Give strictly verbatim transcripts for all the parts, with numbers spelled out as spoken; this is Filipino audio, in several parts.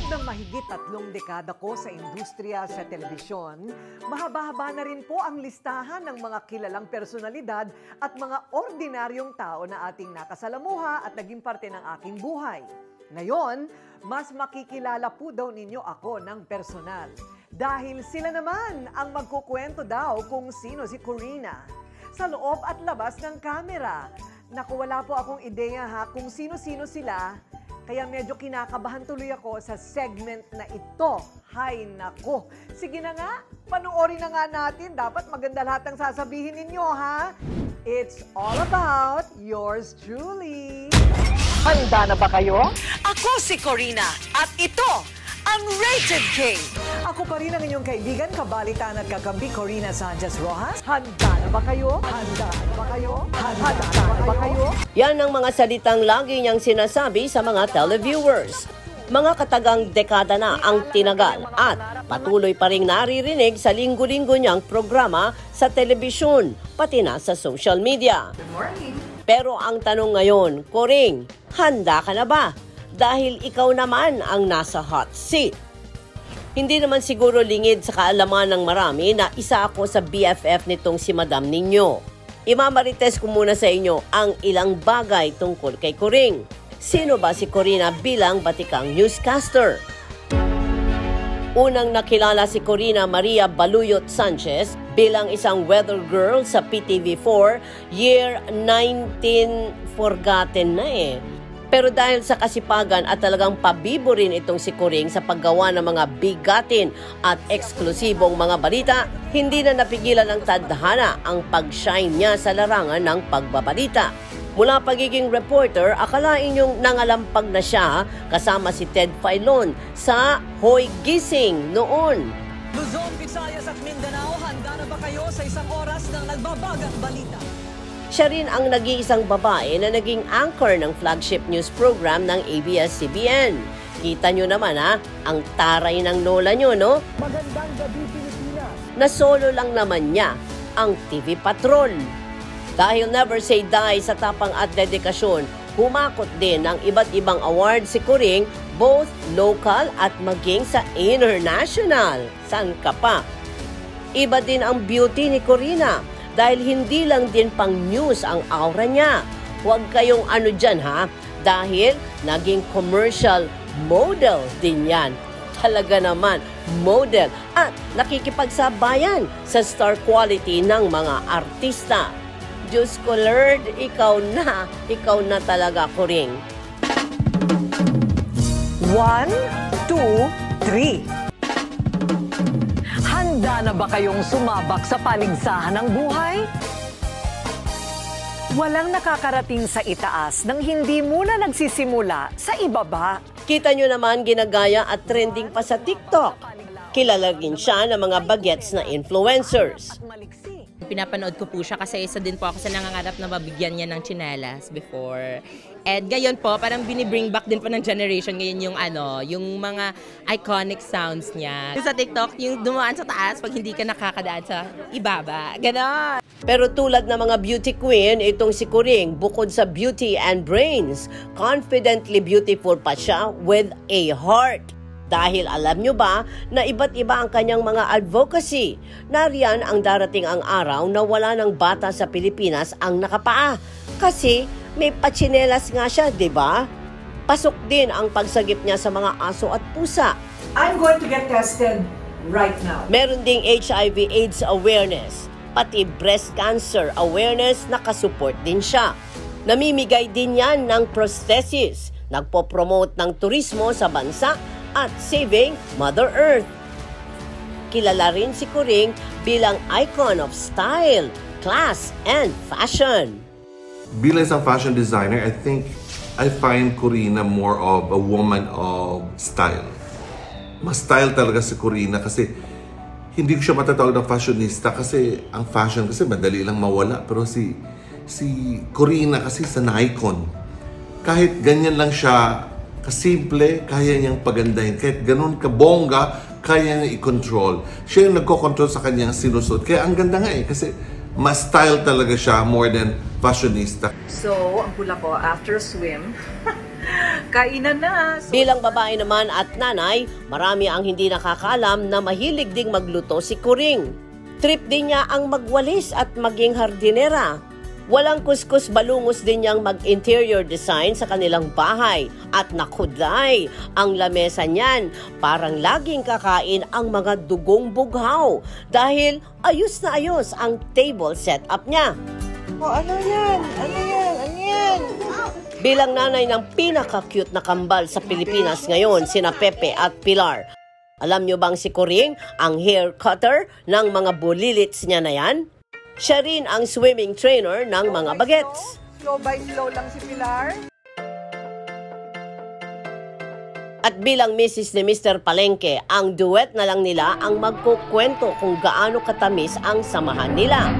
loob ng mahigit tatlong dekada ko sa industriya sa telebisyon, mahaba-haba na rin po ang listahan ng mga kilalang personalidad at mga ordinaryong tao na ating nakasalamuha at naging parte ng aking buhay. Ngayon, mas makikilala po daw ninyo ako ng personal. Dahil sila naman ang magkukwento daw kung sino si Corina. Sa loob at labas ng kamera. Naku, wala po akong ideya ha kung sino-sino sila. Kaya medyo kinakabahan tuloy ako sa segment na ito. Hay nako. Sige na nga, panoorin na nga natin. Dapat maganda lahat ng sasabihin ninyo, ha? It's all about yours truly. Handa na ba kayo? Ako si Corina at ito ang Rated K. Ako pa rin ang inyong kaibigan, kabalitan at kakampi, Corina Sanchez Rojas. Handa na ba kayo? Handa na ba kayo? Handa, Handa na ba kayo? Yan ang mga salitang lagi niyang sinasabi sa mga televiewers. Mga katagang dekada na ang tinagal at patuloy pa ring naririnig sa linggo-linggo niyang programa sa telebisyon, pati na sa social media. Good morning. Pero ang tanong ngayon, Coring, handa ka na ba? Dahil ikaw naman ang nasa hot seat. Hindi naman siguro lingid sa kaalaman ng marami na isa ako sa B F F nitong si Madam ninyo. Imamarites ko muna sa inyo ang ilang bagay tungkol kay Coring. Sino ba si Corina bilang batikang newscaster? Unang nakilala si Corina Maria Baluyot Sanchez bilang isang weather girl sa P T V four, year nineteen forgotten na eh. Pero dahil sa kasipagan at talagang pabibo rin itong si Coring sa paggawa ng mga bigatin at eksklusibong mga balita, hindi na napigilan ng tadhana ang pag-shine niya sa larangan ng pagbabalita. Mula pagiging reporter, akalain yung nangalampag na siya kasama si Ted Filon sa Hoy Gising noon. Luzon, Visayas at Mindanao, handa na ba kayo sa isang oras ng nagbabagang balita? Siya rin ang nag-iisang babae na naging anchor ng flagship news program ng A B S C B N. Kita nyo naman ha, ang taray ng lola nyo, no? Magandang gabi, Pilipinas! Na solo lang naman niya ang T V Patrol. Dahil never say die sa tapang at dedikasyon, humakot din ng iba't ibang award si Coring, both local at maging sa international. San ka pa? Iba din ang beauty ni Corina. Dahil hindi lang din pang news ang aura niya. Huwag kayong ano dyan ha, dahil naging commercial model din yan. Talaga naman, model at nakikipagsabayan sa star quality ng mga artista. Diyos ko Lord, ikaw na, ikaw na talaga, Coring. One, two, three. Handa na ba kayong sumabak sa paligsahan ng buhay? Walang nakakarating sa itaas nang hindi muna nagsisimula sa ibaba. Kita nyo naman ginagaya at trending pa sa TikTok. Kilala rin siya ng mga bagets na influencers. Pinapanood ko po siya kasi isa din po ako sa nangangarap na mabigyan niya ng tsinelas before. And ngayon po, parang binibring back din po ng generation ngayon yung ano, yung mga iconic sounds niya. Yung sa TikTok, yung dumaan sa taas pag hindi ka nakakadaan sa ibaba. Ganon! Pero tulad ng mga beauty queen, itong si Coring, bukod sa beauty and brains, confidently beautiful pa siya with a heart. Dahil alam nyo ba na iba't iba ang kanyang mga advocacy. Nariyan ang darating ang araw na wala ng bata sa Pilipinas ang nakapaa. Kasi may patsinelas nga siya, di ba? Pasok din ang pagsagip niya sa mga aso at pusa. I'm going to get tested right now. Meron ding H I V AIDS awareness, pati breast cancer awareness, nakasupport din siya. Namimigay din yan ng prosthesis, nagpo-promote ng turismo sa bansa at saving Mother Earth. Kilala rin si Coring bilang icon of style, class, and fashion. Bilang isang fashion designer, I think I find Corina more of a woman of style. Mas style talaga si Corina kasi hindi ko siya matatawag na fashionista kasi ang fashion kasi madali lang mawala. Pero si, si Corina kasi sa icon. Kahit ganyan lang siya, kasimple, kaya niyang pagandahin. Kahit ganun kabongga, kaya niya i-control. Siya yung nagko-control sa kanyang sinusot. Kaya ang ganda nga eh, kasi mas style talaga siya more than fashionista. So, ang hula ko, after swim, kainan na. So, Bilang babae naman at nanay, marami ang hindi nakakaalam na mahilig ding magluto si Coring. Trip din niya ang magwalis at maging hardinera. Walang kuskus balungos din niyang mag-interior design sa kanilang bahay. At nakuday, ang lamesa niyan parang laging kakain ang mga dugong bughaw dahil ayos na ayos ang table setup niya. oh, ano yan? Ano yan? Ano yan? Bilang nanay ng pinaka-cute na kambal sa Pilipinas ngayon, sina Pepe at Pilar. Alam niyo bang si Coring ang hair cutter ng mga bulilits niya na yan? Siya rin ang swimming trainer ng mga bagets. Slow by slow lang si Pilar. At bilang missus ni mister Palengke, ang duet na lang nila ang magkukwento kung gaano katamis ang samahan nila.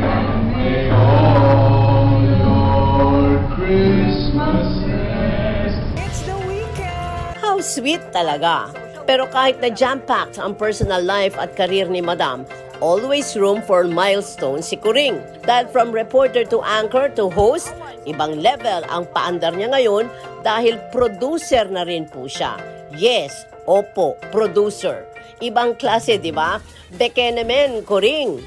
It's the weekend! How sweet talaga. Pero kahit na jam-packed ang personal life at career ni Madam, always room for milestones si Coring. Dahil from reporter to anchor to host, ibang level ang paandar niya ngayon dahil producer na rin po siya. Yes, opo, producer. Ibang klase, di ba? Bekenemen, Coring.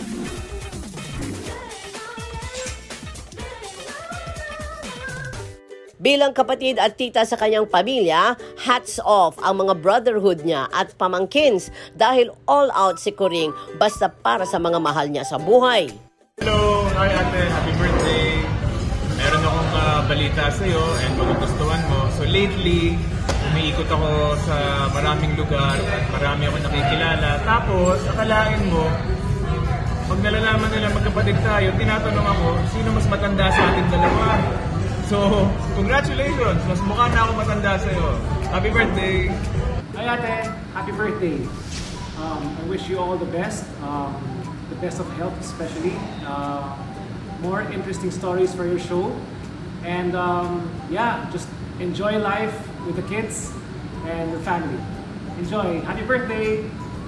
Bilang kapatid at tita sa kanyang pamilya, hats off ang mga brotherhood niya at pamangkins dahil all out si Coring basta para sa mga mahal niya sa buhay. Hello! Hi ate! Happy birthday! Meron akong uh, balita sa iyo and magugustuhan mo. So lately, umiikot ako sa maraming lugar at marami ako nakikilala. Tapos, akalain mo, pag nalalaman nila magkapatid tayo, tinatanong ako, sino mas matanda sa ating dalawa? So, congratulations! Mas mukha na ako matanda sa'yo. Happy birthday! Hi ate! Happy birthday! Um, I wish you all the best. Um, the best of health especially. Uh, more interesting stories for your show. And um, yeah, just enjoy life with the kids and the family. Enjoy! Happy birthday!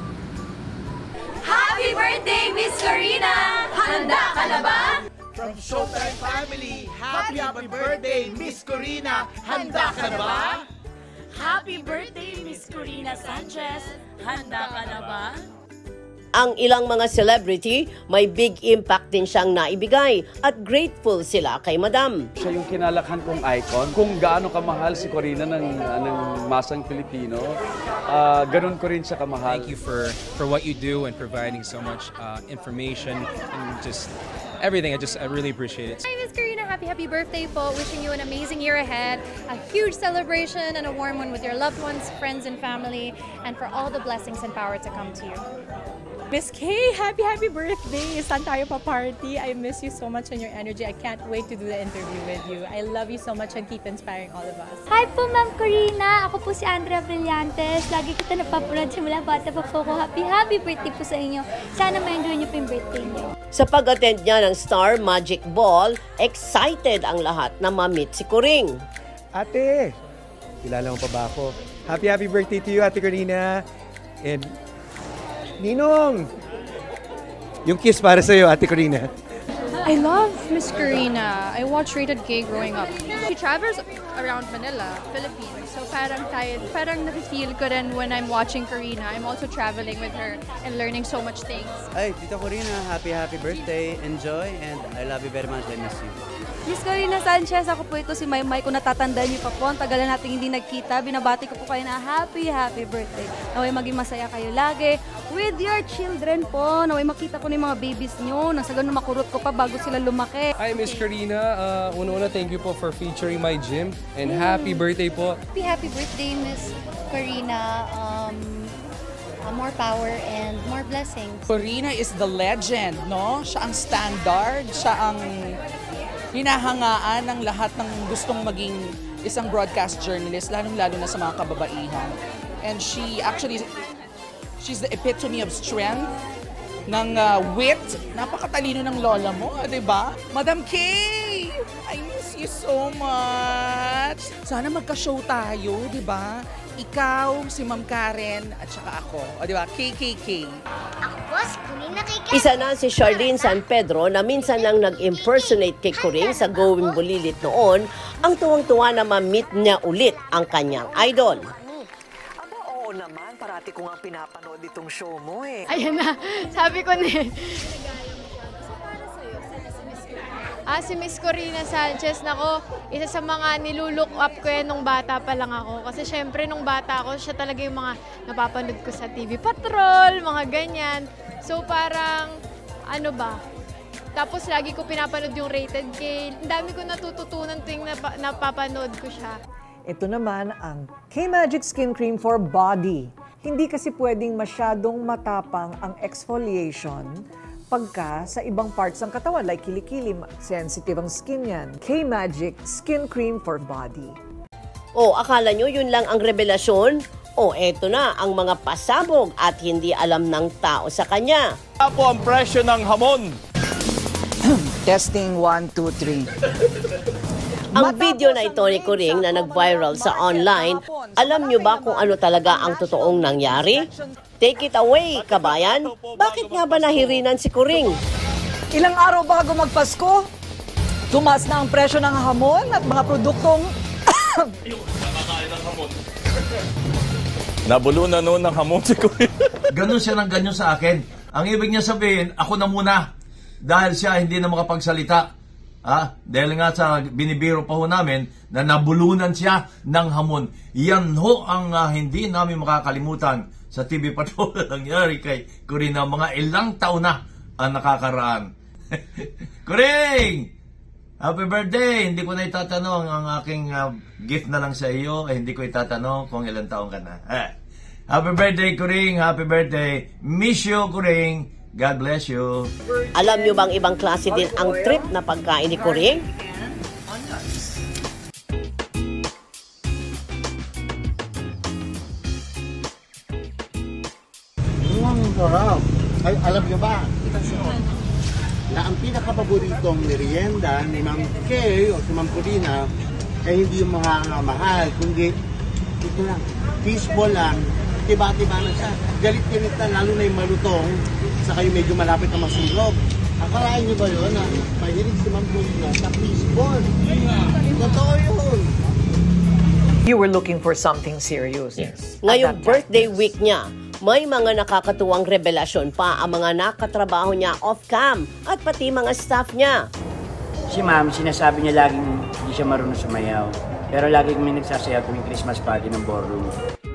Happy birthday, Miss Corina! Handa ka na ba? From Showtime Family, happy happy birthday, Miss Corina! Handa ka na ba? Happy birthday, Miss Corina Sanchez! Handa ka na ba? Ang ilang mga celebrity, may big impact din siyang naibigay at grateful sila kay Madam. Siya yung kinalakhan kong icon. Kung gaano kamahal si Corina ng, ng masang Pilipino, uh, ganun ko rin siya kamahal. Thank you for, for what you do and providing so much uh, information and just everything. I just I really appreciate it. Hi, Miss Corina. Happy, happy birthday po. Wishing you an amazing year ahead. A huge celebration and a warm one with your loved ones, friends, and family. And for all the blessings and power to come to you. Miss Kay, happy, happy birthday! Saan tayo pa party? I miss you so much and your energy. I can't wait to do the interview with you. I love you so much and keep inspiring all of us. Hi po, Ma'am Corina. Ako po si Andrea Brillantes. Lagi kita napapanood simula bata pa po ko. Happy, happy birthday po sa inyo. Sana ma-enjoy niyo po yung birthday niyo. Sa pag-attend niya ng Star Magic Ball, excited ang lahat na ma-meet si Coring. Ate, kilala mo pa ba ako? Happy, happy birthday to you, Ate Corina. And Ninong! Yung kiss para sa'yo, Ate Corina. I love Miss Corina. I watched Rated Gay growing up. She travels around Manila, Philippines. So parang tayo, parang nafe-feel ko rin when I'm watching Corina. I'm also traveling with her and learning so much things. Ay, Tita Corina, happy, happy birthday. Enjoy and I love you very much. I miss you. Miss Corina Sanchez, ako po ito si Maymay. Kung natatandaan niyo pa po, ang tagal na natin hindi nagkita. Binabati ko po kayo na happy, happy birthday. Naway maging masaya kayo lagi with your children po. Naway makita ko na yung mga babies niyo. Nasa ganun makurot ko pa bago sila lumaki. Hi, Miss Corina. Uh, una-una, thank you po for featuring my gym. And happy birthday po. Happy, happy birthday, Miss Corina. Um, uh, more power and more blessings. Corina is the legend, no? Siya ang standard. Siya ang hinahangaan ng lahat ng gustong maging isang broadcast journalist, lalong-lalo na sa mga kababaihan. And she actually, she's the epitome of strength, ng uh, wit. Napakatalino ng lola mo, di ba? Madam Kay, I miss you so much. Sana magka-show tayo, di ba? Ikaw, si Ma'am Karen, at saka ako. O, di ba? K K K. Ako po, si Corina K K. Isa na si Charlene San Pedro na minsan lang nag-impersonate kay Coring sa Going Bulilit noon ang tuwang-tuwa na ma-meet niya ulit ang kanyang idol. Aba, oo naman. Parati ko nga pinapanood itong show mo eh. Ayan na, sabi ko na eh. Ah, si Miss Corina Sanchez, nako, isa sa mga nilulook up ko yan nung bata pa lang ako. Kasi syempre nung bata ako, siya talaga yung mga napapanood ko sa T V Patrol, mga ganyan. So parang, ano ba, tapos lagi ko pinapanood yung Rated K. Ang dami ko natututunan tuwing nap napapanood ko siya. Ito naman ang K-Magic Skin Cream for Body. Hindi kasi pwedeng masyadong matapang ang exfoliation pagka sa ibang parts ng katawan, like kilikili, sensitive ang skin yan. K-Magic Skin Cream for Body. O, akala nyo yun lang ang revelasyon? O, eto na ang mga pasabog at hindi alam ng tao sa kanya. Apo ang presyo ng hamon. Testing, one, two, three. Ang video na ito ni Kuring na nag-viral sa online, alam nyo ba kung ano talaga ang totoong nangyari? Take it away, kabayan. Bakit nga ba nahirinan si Kuring? Ilang araw bago magpasko, tumaas na ang presyo ng hamon at mga produktong... Nabulo na noon ng hamon si Kuring. Ganun siya ng ganyan sa akin. Ang ibig niya sabihin, ako na muna. Dahil siya hindi na makapagsalita. Ah, dahil nga sa binibiro pa ho namin na nabulunan siya ng hamon. Yan ho ang uh, hindi namin makakalimutan sa T V Patrol na nangyari kay Corina. Mga ilang taon na ang nakakaraan. Kuring! Happy birthday! Hindi ko na itatanong ang aking uh, gift na lang sa iyo. Eh, hindi ko itatanong kung ilang taon ka na. Eh. Happy birthday, Kuring! Happy birthday! Miss you, Kuring! God bless you. Alam nyo bang ibang klase din ang trip na pagkain ni Kuring? Ang sarap. Ay, alam nyo ba? Na ang pinakapaboritong merienda ni Ma'am Kay o si Ma'am Corina ay hindi yung mga mahal, kundi ito lang, fishball lang, tiba-tiba na siya. Galit-galit na, lalo na yung malutong, saka yung medyo malapit na masulog. Akalain nyo ba yun na mahilig si Ma'am Corina sa fishball? Totoo yun. You were looking for something serious. Yes. Ngayong birthday week niya, may mga nakakatuwang revelasyon pa ang mga nakatrabaho niya off-cam at pati mga staff niya. Si Ma'am, sinasabi niya laging hindi siya marunong sumayaw. Pero lagi kami nagsasayaw tuwing Christmas party ng ballroom.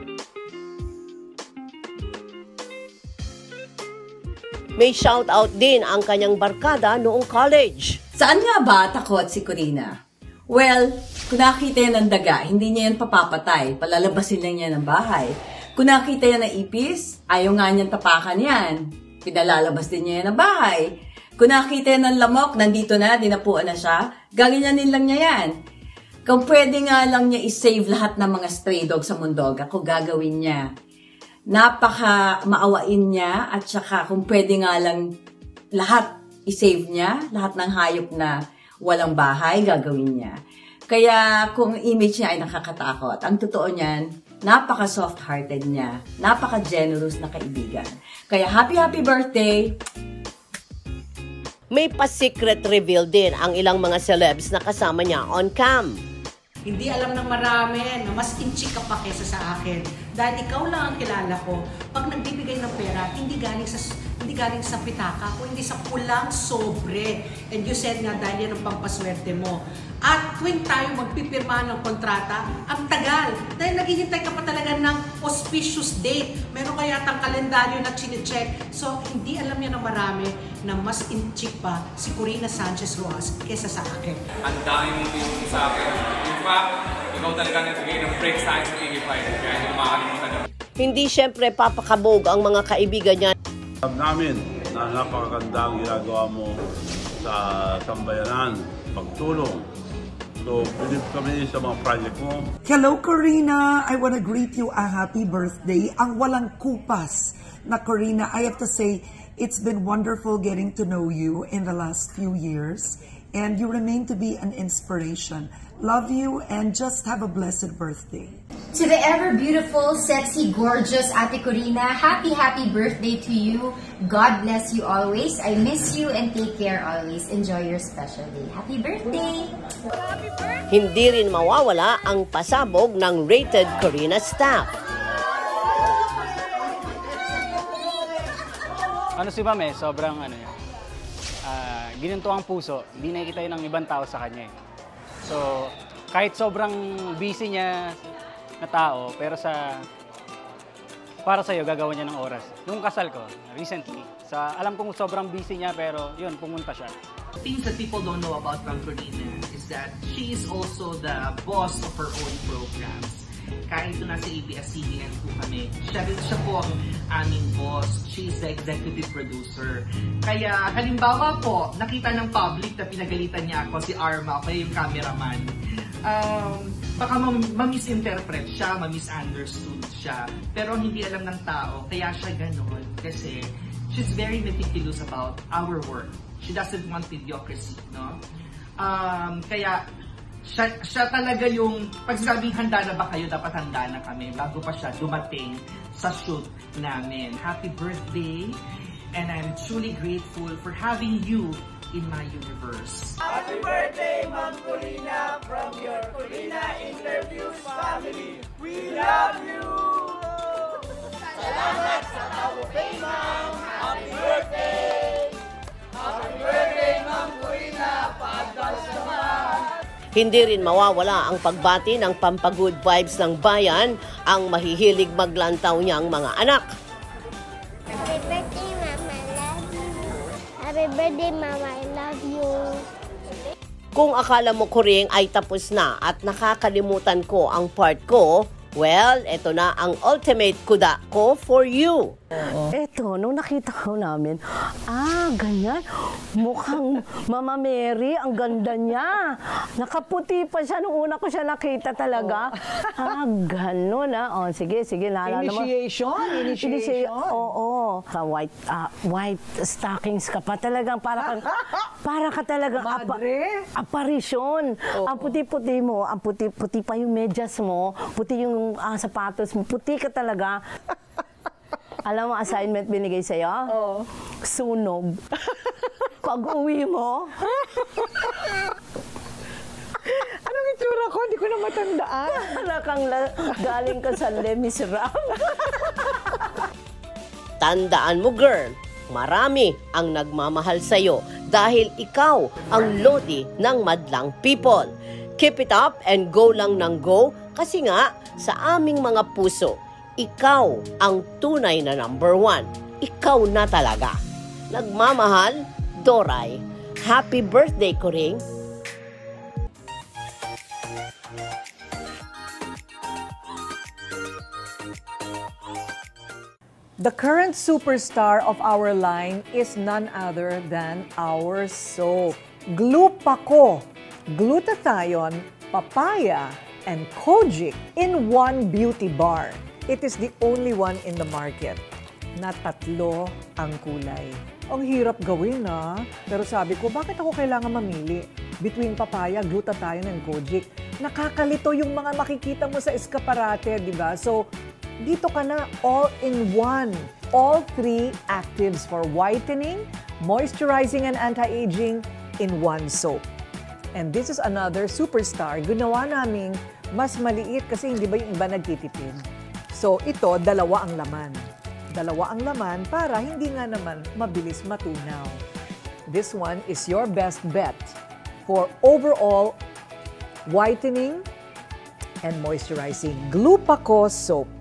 May shoutout din ang kanyang barkada noong college. Saan nga ba takot si Corina? Well, kung nakita yan ng daga, hindi niya yan papapatay. Palalabasin lang niya ng bahay. Kung nakita yan ng ipis, ayaw nga niyang tapakan yan. Pinalalabas din niya yan ng bahay. Kung nakita yan ng lamok, nandito na, dinapuan na siya, gaganyanin lang niya yan. Kung pwede nga lang niya isave lahat ng mga stray dog sa mundo, ako gagawin niya. Napaka maawain niya at saka kung pwede nga lang lahat isave niya, lahat ng hayop na walang bahay, gagawin niya. Kaya kung image niya ay nakakatakot, ang totoo niyan, napaka soft-hearted niya, napaka generous na kaibigan. Kaya happy happy birthday! May pa-secret reveal din ang ilang mga celebs na kasama niya on cam. Hindi alam ng marami na mas inchik ka pa kesa sa akin. Dahil ikaw lang ang kilala ko. Pag nagbibigay ng pera, hindi galing sa hindi galing sa pitaka, kundi sa pulang sobre. And you said nga dahil yan ang pampaswerte mo. At tuwing tayo magpipirma ng kontrata, ang tagal. Dahil naghihintay ka pa talaga ng auspicious date. Meron kaya yatang kalendaryo na chine-check. So, hindi alam niya ng marami na mas inchik pa si Corina Sanchez Rojas kesa sa akin. Ang dami mong tingin sa akin. In fact, ikaw talaga nagbigay ng break sa akin sa T V five. Kaya hindi makakalimutan na. Hindi siyempre papakabog ang mga kaibigan niya. Alam namin na napakaganda ang ginagawa mo sa sambayanan, pagtulong. So, bilib kami sa mga project mo. Hello, Corina! I want to greet you a happy birthday. Ang walang kupas na Corina, I have to say, it's been wonderful getting to know you in the last few years. and you remain to be an inspiration. Love you and just have a blessed birthday. To the ever beautiful, sexy, gorgeous Ate Corina, happy, happy birthday to you. God bless you always. I miss you and take care always. Enjoy your special day. Happy birthday! Happy birthday! Hindi rin mawawala ang pasabog ng Rated Corina staff. Ano si Ma'am eh, sobrang ano yan, uh, gininto ang puso, hindi nakikita yun ng ibang tao sa kanya eh. So, kahit sobrang busy niya na tao, pero sa para sa'yo, gagawa niya ng oras. Nung kasal ko, recently, sa, alam kong sobrang busy niya, pero yun, pumunta siya. Things that people don't know about Ma'am Corina is that she is also the boss of her own programs. Kahit ito nasa A B S C B N po kami, siya rin siya po ang aming boss. She is the executive producer. Kaya halimbawa po, nakita ng public na pinagalitan niya ako, si Arma, kaya yung cameraman. Um, baka ma-misinterpret siya, ma-misunderstood siya. Pero hindi alam ng tao, kaya siya ganun. Kasi she's very meticulous about our work. She doesn't want mediocrity, no? Um, kaya siya, siya talaga yung, pag sabing handa na ba kayo, dapat handa na kami bago pa siya dumating sa shoot namin. Happy birthday! And I'm truly grateful for having you in my universe. Happy birthday, Ma'am Corina, from your Corina Interviews family. We love you! Salamat sa tagumpay, Ma'am! Happy birthday! Happy birthday, Ma'am Corina! Paadals naman! Hindi rin mawawala ang pagbati ng pampagood vibes ng bayan ang mahihilig maglantaw niyang mga anak. Happy birthday, Mama, I love you. Happy birthday, Mama, I love you. Kung akala mo Kuring ay tapos na at nakakalimutan ko ang part ko, well, eto na ang ultimate kuda ko for you. Eto, nung nakita ko namin, ah, ganyan. Mukhang Mama Mary, ang ganda niya. Nakaputi pa siya nung una ko siya nakita talaga. Oh. Ah, ganun ah. Oh, sige, sige. Naalala mo. Initiation? Initiation? Oo. Oh, oh. Sa white, uh, white stockings ka pa. Talagang para ka, para ka talagang Madre? Apa, aparisyon. Oh. Ang puti-puti mo, ang puti-puti pa yung medyas mo, puti yung uh, sapatos mo, puti ka talaga. Alam mo, assignment binigay sa'yo? Oo. Sunog. Pag uwi mo. Anong itsura ko? Hindi ko na matandaan. Para kang galing ka sa Les Miserables. Tandaan mo, girl, marami ang nagmamahal sa'yo dahil ikaw ang lodi ng madlang people. Keep it up and go lang ng go kasi nga sa aming mga puso, ikaw ang tunay na number one. Ikaw na talaga. Nagmamahal, Doray. Happy birthday, Kuring. The current superstar of our line is none other than our soap. Glupaco, glutathione, papaya, and kojic in one beauty bar. It is the only one in the market na tatlo ang kulay. Ang hirap gawin na, pero sabi ko, bakit ako kailangan mamili between papaya, glutathione, and kojic? Nakakalito yung mga makikita mo sa eskaparate, di ba? So, dito ka na all in one. All three actives for whitening, moisturizing, and anti-aging in one soap. And this is another superstar. Ginawa naming mas maliit kasi hindi ba yung iba nagtitipid. So ito, dalawa ang laman. Dalawa ang laman para hindi nga naman mabilis matunaw. This one is your best bet for overall whitening and moisturizing. Glupaco Soap.